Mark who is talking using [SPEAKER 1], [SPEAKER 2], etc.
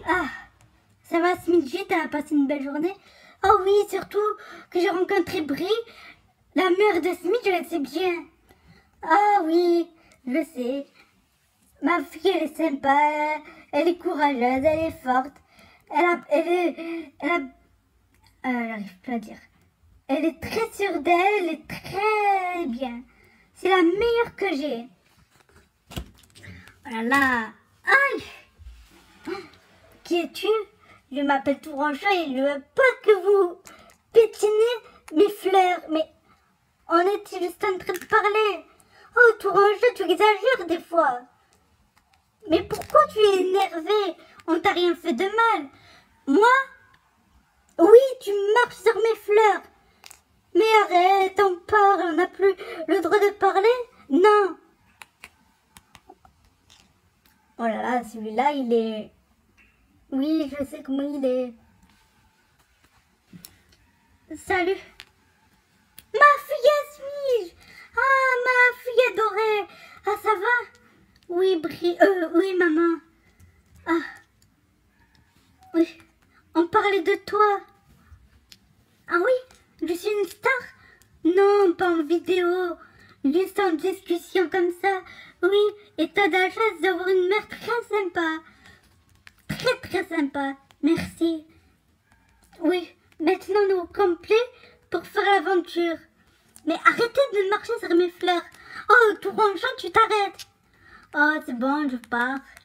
[SPEAKER 1] Ah, ça va, Smidget, t'as passé une belle journée? Oh oui, surtout que j'ai rencontré Brie, la mère de Smith, je le sais bien. Ah oui, je sais. Ma fille, elle est sympa, elle est courageuse, elle est forte. J'arrive pas à dire. Elle est très sûre d'elle, elle est très bien. C'est la meilleure que j'ai. Voilà. Aïe! Qui es-tu? Je m'appelle Tourangeau et je veux pas que vous pétinez mes fleurs. Mais on est juste en train de parler. Oh, Tourangeau, tu exagères des fois. Mais pourquoi tu es énervé? On t'a rien fait de mal. Moi? Oui, tu marches sur mes fleurs. Mais arrête, on parle, on n'a plus le droit de parler? Non. Oh là là, celui-là, il est... Oui, je sais comment il est. Salut. Ma fille suis-je? Ah, ma fille adorée. Ah, ça va? Oui, oui, maman. Ah, oui. On parlait de toi. Ah oui, je suis une star? Non, pas en vidéo. Juste en discussion comme ça. Oui, et t'as de la chance d'avoir une mère très sympa. Très très sympa. Merci. Oui, maintenant nous au complet pour faire l'aventure. Mais arrêtez de marcher sur mes fleurs. Oh, Tourangeau, tu t'arrêtes. Oh, c'est bon, je pars.